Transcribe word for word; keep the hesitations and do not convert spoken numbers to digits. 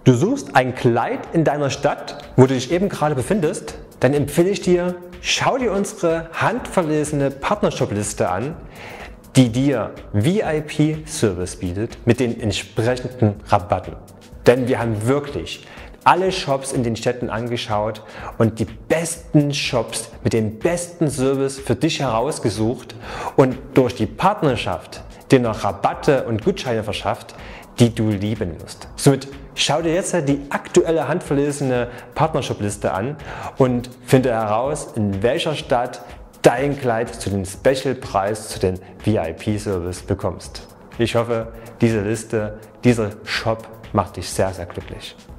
Du suchst ein Kleid in deiner Stadt, wo du dich eben gerade befindest? Dann empfehle ich dir, schau dir unsere handverlesene Partnershop-Liste an, die dir V I P-Service bietet mit den entsprechenden Rabatten. Denn wir haben wirklich alle Shops in den Städten angeschaut und die besten Shops mit dem besten Service für dich herausgesucht und durch die Partnerschaft dir noch Rabatte und Gutscheine verschafft, die du lieben wirst. Somit schau dir jetzt die aktuelle handverlesene Partnershop-Liste an und finde heraus, in welcher Stadt dein Kleid zu dem Special-Preis, zu dem V I P-Service bekommst. Ich hoffe, diese Liste, dieser Shop macht dich sehr, sehr glücklich.